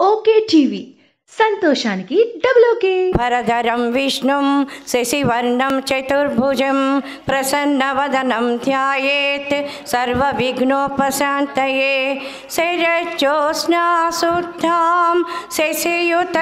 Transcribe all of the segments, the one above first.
Okay TV సంతోషానికి double okay. వరదరం విష్ణుం శశివర్ణం చతుర్భుజం ప్రసన్నవదనం ధ్యాయేత్ సర్వవిఘ్నోపశాంతయే. శరజ్యోత్స్నా శుద్ధాం శశియుత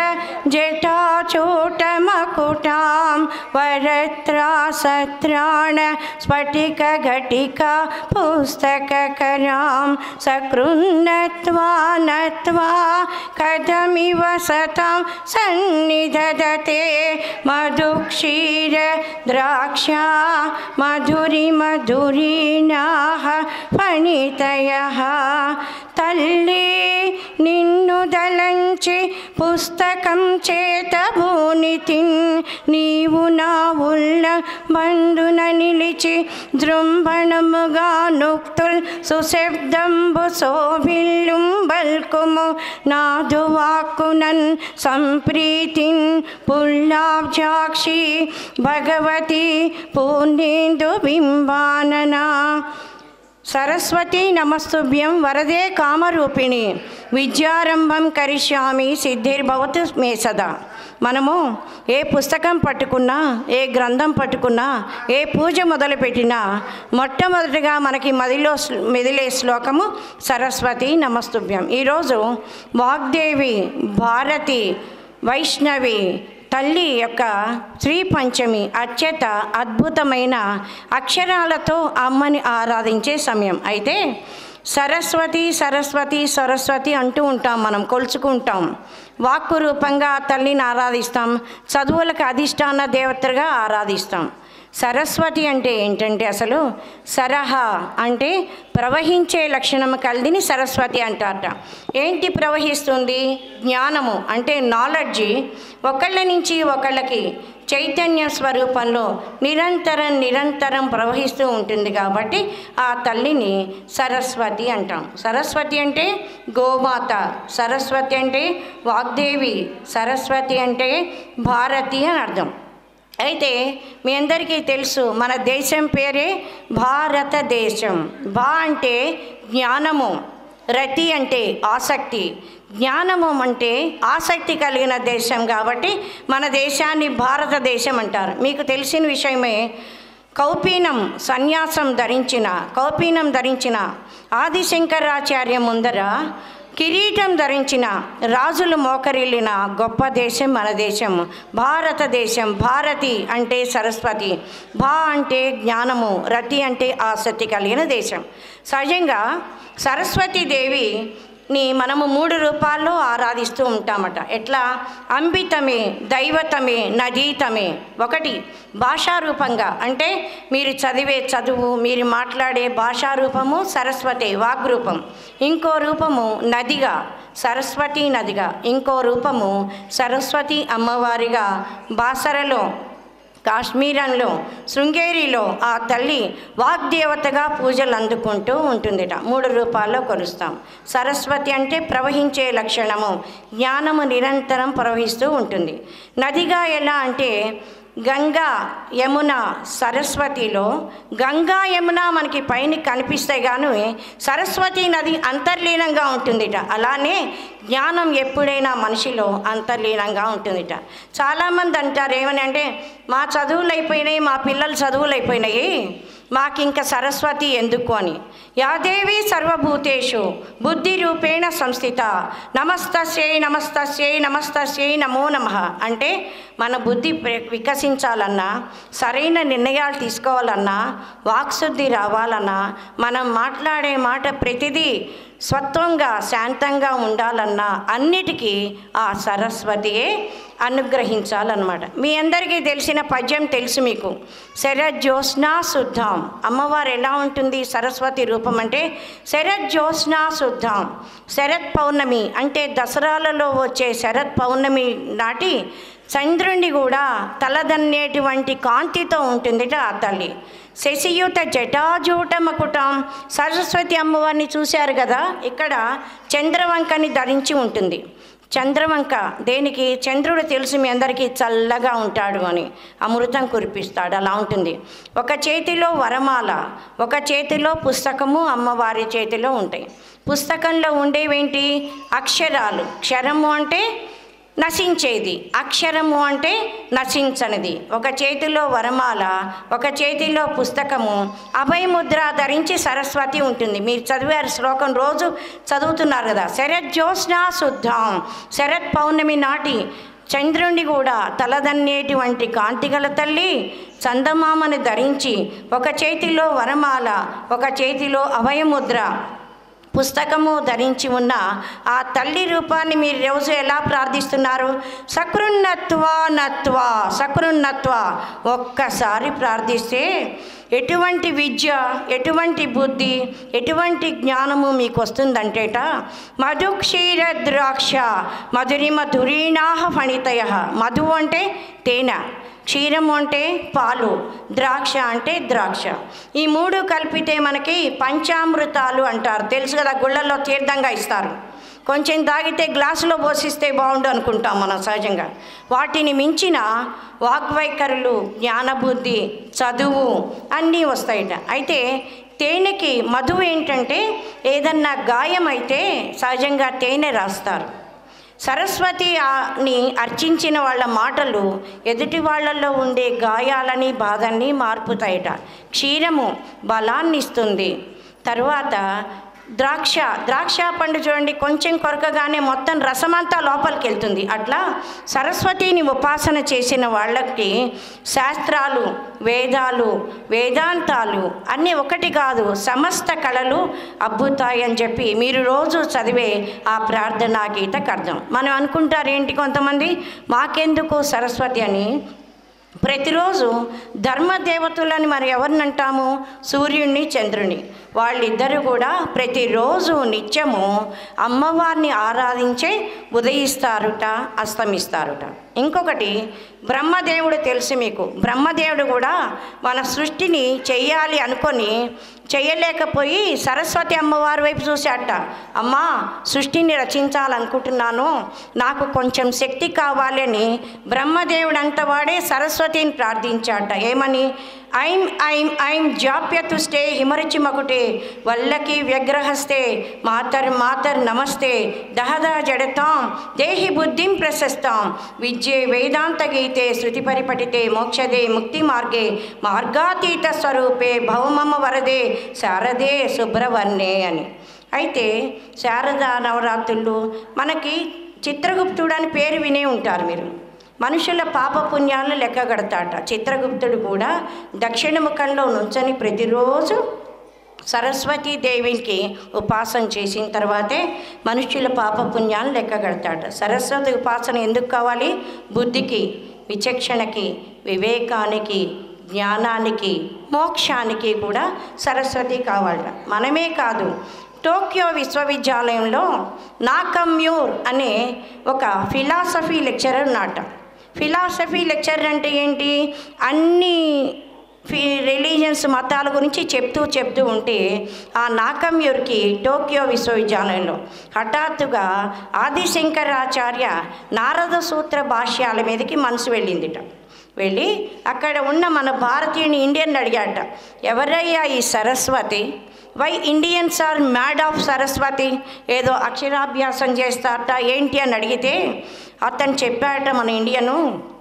జటాచూటమకుటాం వరత్రాసత్రాణ స్ఫటికఘటికా పుస్తకకరాం సకృన్నత్వా నత్వా కథమివ సతాం సన్నిధదతే మధుక్షీర ద్రాక్షా మధురిమధురీణాః ఫణితయః. తల్లి నిన్ను దలంచి పుస్తకం చేత భూనితిన్ నీవు నా ఉల్ల బంధున నిలిచి దృంభణముగా నుక్తుల్ సుశబ్దంబు శోభిల్లుం బల్కుము నాదు వాక్కునన్ సంప్రీతిన్ పుల్లాబ్జాక్షి భగవతి పూర్ణేందు బింబాననా. సరస్వతి నమస్తుభ్యం వరదే కామరూపిణి విద్యారంభం కరిష్యామి సిద్ధిర్భవతు మే సదా. మనము ఏ పుస్తకం పట్టుకున్నా, ఏ గ్రంథం పట్టుకున్నా, ఏ పూజ మొదలుపెట్టినా మొట్టమొదటిగా మనకి మెదిలే శ్లోకము సరస్వతి నమస్తుభ్యం. ఈరోజు వాగ్దేవి, భారతి, వైష్ణవి తల్లి యొక్క శ్రీ పంచమి అత్యంత అద్భుతమైన అక్షరాలతో అమ్మని ఆరాధించే సమయం. అయితే సరస్వతి సరస్వతి సరస్వతి అంటూ ఉంటాం, మనం కొలుచుకుంటాం. వాక్కు రూపంగా తల్లిని ఆరాధిస్తాం, చదువులకు అధిష్టాన దేవతగా ఆరాధిస్తాం. సరస్వతి అంటే ఏంటంటే అసలు సరహ అంటే ప్రవహించే లక్షణం కలిదిని సరస్వతి అంటారట. ఏంటి ప్రవహిస్తుంది? జ్ఞానము అంటే నాలెడ్జి ఒకళ్ళ నుంచి ఒకళ్ళకి చైతన్య స్వరూపంలో నిరంతరం ప్రవహిస్తూ ఉంటుంది. కాబట్టి ఆ తల్లిని సరస్వతి అంటాం. సరస్వతి అంటే గోమాత, సరస్వతి అంటే వాగ్దేవి, సరస్వతి అంటే భారతి అని అర్థం. అయితే మీ అందరికీ తెలుసు మన దేశం పేరే భారతదేశం. భా అంటే జ్ఞానము, రతి అంటే ఆసక్తి. జ్ఞానము అంటే ఆసక్తి కలిగిన దేశం కాబట్టి మన దేశాన్ని భారతదేశం అంటారు. మీకు తెలిసిన విషయమే, కౌపీనం ధరించిన ఆదిశంకరాచార్య ముందర కిరీటం ధరించిన రాజులు మోకరిల్లిన గొప్ప దేశం మన దేశం భారతదేశం. భారతి అంటే సరస్వతి, భా అంటే జ్ఞానము, రతి అంటే ఆసక్తి కలిగిన దేశం. సహజంగా సరస్వతీదేవిని మనము 3 రూపాల్లో ఆరాధిస్తూ ఉంటామట. ఎట్లా? అంబితమే, దైవతమే, నదీతమే. ఒకటి భాషారూపంగా అంటే మీరు చదివే చదువు, మీరు మాట్లాడే భాషారూపము సరస్వతి వాగ్రూపం. ఇంకో రూపము నదిగా, సరస్వతి నదిగా. ఇంకో రూపము సరస్వతి అమ్మవారిగా బాసరలో, కాశ్మీరంలో, శృంగేరిలో ఆ తల్లి వాగ్దేవతగా పూజలు అందుకుంటూ ఉంటుందిట. 3 రూపాల్లో కొలుస్తాం. సరస్వతి అంటే ప్రవహించే లక్షణము, జ్ఞానము నిరంతరం ప్రవహిస్తూ ఉంటుంది. నదిగా ఎలా అంటే గంగా, యమున, సరస్వతిలో గంగా, యమున మనకి పైన కనిపిస్తాయి కానీ సరస్వతి నది అంతర్లీనంగా ఉంటుందిట. అలానే జ్ఞానం ఎప్పుడైనా మనిషిలో అంతర్లీనంగా ఉంటుందిట. చాలామంది అంటారు ఏమని అంటే, మా చదువులు అయిపోయినాయి, మా పిల్లల చదువులు అయిపోయినాయి, మాకింక సరస్వతి ఎందుకు అని. యాదేవి సర్వభూతేషు బుద్ధి రూపేణ సంస్థిత నమస్తస్యై నమస్తస్యై నమస్తస్యై నమో నమః. అంటే మన బుద్ధి వికసించాలన్నా, సరైన నిర్ణయాలు తీసుకోవాలన్నా, వాక్శుద్ధి రావాలన్నా, మనం మాట్లాడే మాట ప్రతిదీ స్వత్వంగా శాంతంగా ఉండాలన్నా అన్నిటికీ ఆ సరస్వతియే అనుగ్రహించాలన్నమాట. మీ అందరికీ తెలిసిన పద్యం తెలుసు మీకు, శరజ్యోత్స్నా శుద్ధాం. అమ్మవారు ఎలా ఉంటుంది సరస్వతి రూపం అంటే? శరజ్యోత్స్నా శుద్ధాం. శరత్ పౌర్ణమి అంటే దసరాలలో వచ్చే శరత్ పౌర్ణమి నాటి చంద్రుణ్ణి కూడా తలదన్నేటువంటి కాంతితో ఉంటుందిట ఆ తల్లి. శశియుత జటాజూటమకుటం. సరస్వతి అమ్మవారిని చూశారు కదా, ఇక్కడ చంద్రవంకని ధరించి ఉంటుంది. చంద్రవంక దేనికి? చంద్రుడు తెలుసు మీ అందరికీ చల్లగా ఉంటాడు అని, అమృతం కురిపిస్తాడు, అలా ఉంటుంది. ఒక చేతిలో వరమాల, ఒక చేతిలో పుస్తకము అమ్మవారి చేతిలో ఉంటాయి. పుస్తకంలో ఉండేవేంటి? అక్షరాలు. క్షరము అంటే నశించేది, అక్షరము అంటే నశించనిది. ఒక చేతిలో వరమాల, ఒక చేతిలో పుస్తకము, అభయముద్ర ధరించి సరస్వతి ఉంటుంది. మీరు చదివారు శ్లోకం, రోజు చదువుతున్నారు కదా. శరజ్యోత్స్నా శుద్ధం, శరత్ పౌర్ణమి నాటి చంద్రుణ్ణి కూడా తలదన్నేటువంటి కాంతిగల తల్లి చందమామని ధరించి, ఒక చేతిలో వరమాల, ఒక చేతిలో అభయముద్ర, పుస్తకము ధరించి ఉన్న ఆ తల్లి రూపాన్ని మీరు రోజు ఎలా ప్రార్థిస్తున్నారు? సకృన్నత్వా నత్వా, సకృన్నత్వా ఒక్కసారి ప్రార్థిస్తే ఎటువంటి విద్య, ఎటువంటి బుద్ధి, ఎటువంటి జ్ఞానము మీకు వస్తుందంటేట. మధు క్షీర ద్రాక్ష మధురిమ ధురీణాహ ఫణితయ. మధు అంటే తేనె, క్షీరము అంటే పాలు, ద్రాక్ష అంటే ద్రాక్ష. ఈ మూడు కలిపితే మనకి పంచామృతాలు అంటారు. తెలుసు కదా, గుళ్ళల్లో తీర్థంగా ఇస్తారు. కొంచెం తాగితే గ్లాసులో పోసిస్తే బాగుండు అనుకుంటాం మనం సహజంగా. వాటిని మించిన వాగ్వైఖరులు, జ్ఞానబుద్ధి, చదువు అన్నీ వస్తాయట. అయితే తేనెకి మధువు ఏంటంటే, ఏదన్నా గాయం అయితే సహజంగా తేనె రాస్తారు. సరస్వతిని అర్చించిన వాళ్ళ మాటలు ఎదుటి వాళ్ళల్లో ఉండే గాయాలని, బాధల్ని మార్పుతాయట. క్షీరము బలాన్ని ఇస్తుంది. తరువాత ద్రాక్ష పండు చూడండి, కొంచెం కొరకగానే మొత్తం రసమంతా లోపలికి వెళ్తుంది. అట్లా సరస్వతిని ఉపాసన చేసిన వాళ్ళకి శాస్త్రాలు, వేదాలు, వేదాంతాలు అన్నీ ఒకటి కాదు, సమస్త కళలు అబ్బుతాయని చెప్పి మీరు రోజు చదివే ఆ ప్రార్థనా గీతకు అర్థం. మనం అనుకుంటారేంటి కొంతమంది, మాకెందుకు సరస్వతి అని. ప్రతిరోజు ధర్మదేవతలని మరి ఎవరిని అంటాము? సూర్యుడిని, చంద్రుని. వాళ్ళిద్దరూ కూడా ప్రతిరోజు నిత్యము అమ్మవారిని ఆరాధించే ఉదయిస్తారుట, అస్తమిస్తారుట. ఇంకొకటి బ్రహ్మదేవుడు తెలుసు మీకు. బ్రహ్మదేవుడు కూడా మన సృష్టిని చెయ్యాలి అనుకొని చేయలేకపోయి సరస్వతి అమ్మవారి వైపు చూశాట. అమ్మా, సృష్టిని రచించాలనుకుంటున్నాను, నాకు కొంచెం శక్తి కావాలి అని బ్రహ్మదేవుడు అంతవాడే సరస్వతిని ప్రార్థించాట. ఏమని? ఐం ఐం ఐం జాప్యతుష్టే హిమరుచి మకుటే వల్లకి వ్యగ్రహస్తే మాతర్ నమస్తే దహదా జడతాం దేహి బుద్ధిం ప్రశస్తాం విద్యే వేదాంత గీతే శృతి పరిపఠితే మోక్షదే ముక్తి మార్గే మార్గాతీత స్వరూపే భవమమ వరదే శారదే శుభ్రవర్ణే అని. అయితే శారదా నవరాత్రులు మనకి చిత్రగుప్తుడు అని పేరు వినే ఉంటారు మీరు. మనుషుల పాపపుణ్యాలను లెక్క కడతాట. చిత్రగుప్తుడు కూడా దక్షిణ ముఖంలో నుంచొని ప్రతిరోజు సరస్వతీదేవికి ఉపాసన చేసిన తర్వాతే మనుషుల పాపపుణ్యాలను లెక్క కడతాట. సరస్వతి ఉపాసన ఎందుకు కావాలి? బుద్ధికి, విచక్షణకి, వివేకానికి, జ్ఞానానికి, మోక్షానికి కూడా సరస్వతి కావాలట. మనమే కాదు, టోక్యో విశ్వవిద్యాలయంలో నాకమ్యూర్ అనే ఒక ఫిలాసఫీ లెక్చరర్ ఉన్నాట. ఫిలాసఫీ లెక్చరర్ అంటే ఏంటి? అన్ని రిలీజియన్స్, మతాల గురించి చెప్తూ ఉంటే ఆ నాకమ్యూర్కి టోక్యో విశ్వవిద్యాలయంలో హఠాత్తుగా ఆదిశంకరాచార్య నారద సూత్ర భాష్యాల మీదకి మనసు వెళ్ళిందిట. వెళ్ళి అక్కడ ఉన్న మన భారతీయుని ఇండియన్ అడిగాట, ఎవరయ్యా ఈ Saraswati? Why Indians are mad of Saraswati? ఏదో అక్షరాభ్యాసం చేస్తారట ఏంటి అని అడిగితే అతను చెప్పాట, మన ఇండియను,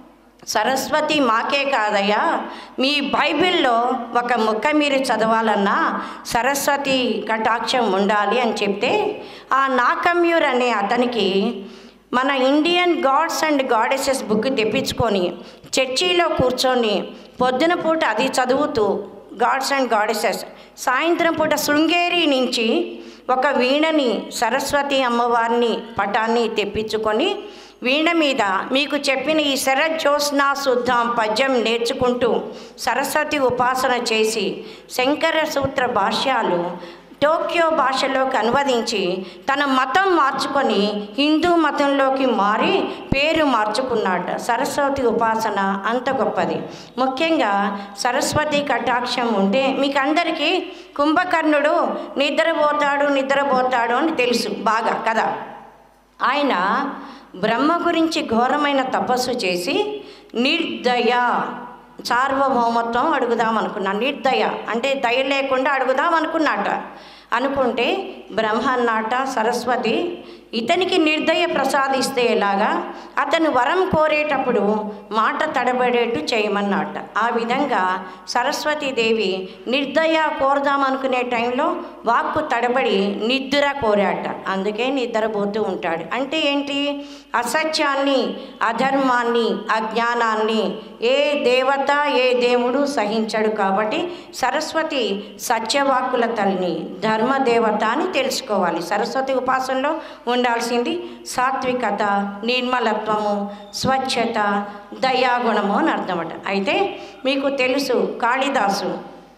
సరస్వతి మాకే కాదయ్యా, మీ బైబిల్లో ఒక ముక్క మీరు చదవాలన్నా సరస్వతి కటాక్షం ఉండాలి అని చెప్తే ఆ నాకమ్యూర్ అనే అతనికి మన Indian gods and goddesses book తెప్పించుకొని చర్చిలో కూర్చొని పొద్దున పూట అది చదువుతూ గాడ్స్ అండ్ గాడెసెస్, సాయంత్రం పూట శృంగేరి నుంచి ఒక వీణని, సరస్వతి అమ్మవారిని పటాన్ని తెప్పించుకొని వీణ మీద మీకు చెప్పిన ఈ శరజ్యోత్స్నా శుద్ధం పద్యం నేర్చుకుంటూ సరస్వతి ఉపాసన చేసి శంకర సూత్ర భాష్యాలు టోక్యో భాషలోకి అనువదించి తన మతం మార్చుకొని హిందూ మతంలోకి మారి పేరు మార్చుకున్నాడు. సరస్వతి ఉపాసన అంత గొప్పది. ముఖ్యంగా సరస్వతి కటాక్షం ఉంటే మీకు అందరికీ కుంభకర్ణుడు నిద్రపోతాడు అని తెలుసు బాగా కదా. ఆయన బ్రహ్మ గురించి ఘోరమైన తపస్సు చేసి నిర్దయ సార్వభౌమత్వం అడుగుదాం అనుకున్నాను. నిర్దయ అంటే దయ లేకుండా అడుగుదాం అనుకుంటే బ్రహ్మ అన్నాట, సరస్వతి ఇతనికి నిర్దయ ప్రసాదిస్తే ఎలాగా, అతను వరం కోరేటప్పుడు మాట తడబడేట్టు చేయమన్నట. ఆ విధంగా సరస్వతీదేవి నిర్దయ కోరదామనుకునే టైంలో వాక్కు తడబడి నిద్ర కోరాట. అందుకే నిద్రపోతూ ఉంటాడు. అంటే ఏంటి? అసత్యాన్ని, అధర్మాన్ని, అజ్ఞానాన్ని ఏ దేవత ఏ దేవుడు సహించడు. కాబట్టి సరస్వతి సత్యవాక్కుల తల్లిని, ధర్మదేవత అని తెలుసుకోవాలి. సరస్వతి ఉపాసనలో ఉండాల్సింది సాత్వికత, నిర్మలత్వము, స్వచ్ఛత, దయాగుణము అని అర్థమట. అయితే మీకు తెలుసు కాళిదాసు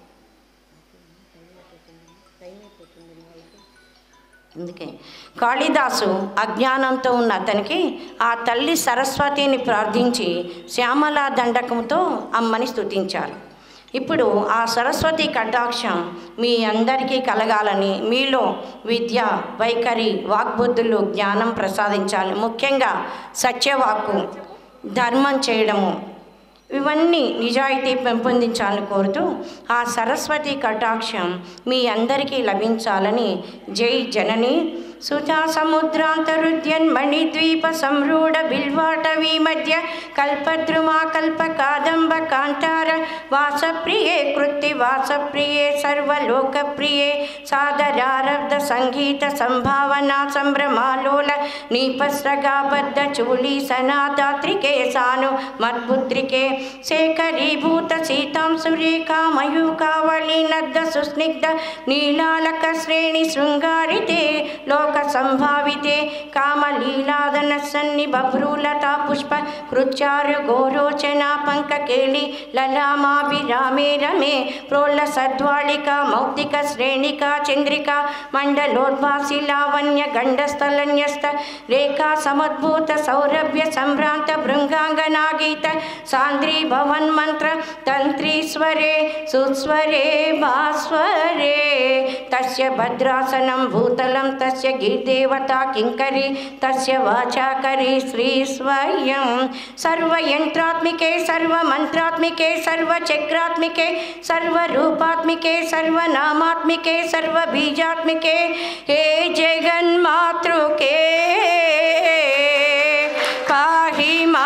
అందుకే కాళిదాసు అజ్ఞానంతో ఉన్న అతనికి ఆ తల్లి సరస్వతిని ప్రార్థించి శ్యామలా దండకంతో అమ్మని స్తుతించారు. ఇప్పుడు ఆ సరస్వతి కటాక్షం మీ అందరికీ కలగాలని, మీలో విద్య, వైఖరి, వాగ్బుద్ధులు, జ్ఞానం ప్రసాదించాలి. ముఖ్యంగా సత్యవాక్కు, ధర్మం చేయడము, ఇవన్నీ నిజాయితీ పెంపొందించాలని కోరుతూ ఆ సరస్వతి కటాక్షం మీ అందరికీ లభించాలని జై జనని సుధా సముద్రాంతరుద్యన్మణి ద్వీప సంరూఢ బిల్వాటవీ మధ్య కల్పద్రుమా కల్ప కాదంబ కాంతార వాసప్రియే కృత్తి వాసప్రియే సర్వలోకప్రియే సాదరారబ్ధ సంగీత సంభావనా సంభ్రమాలోల నీపస్రగాబద్ధ చూళీ సనాదాత్రికే సాను మత్పుత్రికే శేఖరీభూత సీతాం సురేఖా మయూకావళీ నద్ద సుస్నిగ్ధ నీలాలక శ్రేణి శృంగారితే లోక సంభావితే కామలీలాదన సన్ని బభ్రూలతా పుష్ప కృత్యారు గోరోచన పంకకేళి లలామాభిరామే రమే ప్రోల్ల సద్వాళిక మౌక్తిక శ్రేణిక చంద్రిక మండలోద్భాసి లావణ్య గండస్థలన్యస్త రేఖా సముద్భూత సౌరభ్య సంభ్రాంత భృంగాంగనాగీత సాంద్రీ భవన్ మంత్ర తంత్రీస్వరే సుస్వరే భాస్వరే తస్య భద్రాసనం భూతలం తస్య గిరిదేవతా కింకరి తస్య వాచాకరి శ్రీ స్వయం సర్వయంత్రాత్మికే సర్వమంత్రాత్మికే సర్వచక్రాత్మికే సర్వరూపాత్మికే సర్వనామాత్మికే సర్వబీజాత్మికే హే జగన్మాతృకే పాహి మా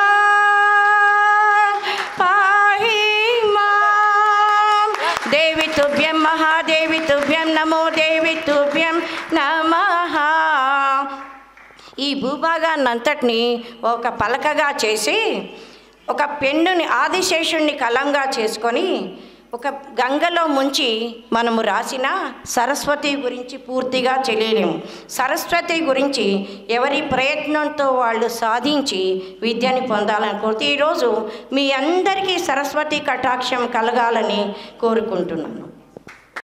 దేవి తుభ్యం మహాదేవి తుభ్యం నమో దేవి తుభ్యం నమః. ఈ భూభాగాన్నంతటిని ఒక పలకగా చేసి ఒక పెన్నుని ఆదిశేషుణ్ణి కలంగా చేసుకొని ఒక గంగలో ముంచి మనము రాసిన సరస్వతి గురించి పూర్తిగా తెలియలేము. సరస్వతి గురించి ఎవరి ప్రయత్నంతో వాళ్ళు సాధించి విద్యని పొందాలని కోరుతూ ఈరోజు మీ అందరికీ సరస్వతి కటాక్షం కలగాలని కోరుకుంటున్నాను.